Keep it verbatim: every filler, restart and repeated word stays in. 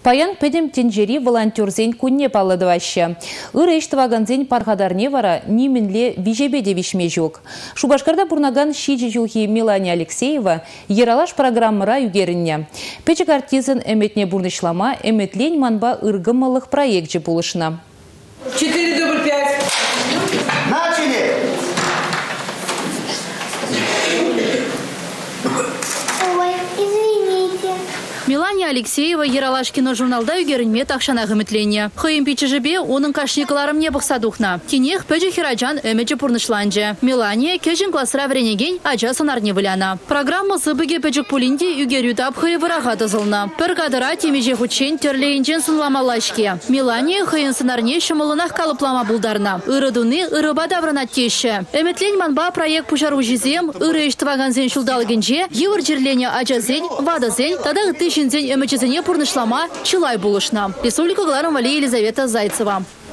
Паян педем тенжери волонтерзен күнне палладываще. Ыры иштываганзен пархадарне вара нимінле вижебеде вишме жоқ. Шубашкарда бурнаган шиджи жылхи Милания Алексеева ералаш программыра югерінне. Печек артизен эметне бурнышлама эметлень манба ыргымылық проектжі булышына. Четыре дубль пять. Начали! Милания Алексеева Ералашкино журналда үгерінме тақшана ғыметлене. Хыйым пичежебе оның кашникаларым не бұқса дұхна. Кенех пөжі хираджан өмеджі пұрнышланжы. Милания кежін классыра вренеген ажа санарне віляна. Программа сыбыге пөжік пулинде үгерю тап хыйы выраға дызылна. Пір қадыра темеже худшен терлейінжен сынламалашке. Милания хыйын сынарне шымылынақ калыплама бұлдарна. Ирыдуны ырыба даврана теші. Эметлен манба проект пұшару жезем, ыры іштіваганзен шулдалыгенже, евір жерлене ажазен, вадазен, тада ғыты Шинзень эмечезене пурнышлама чылай булышна. Республика Гларом Вали Елизавета Зайцева.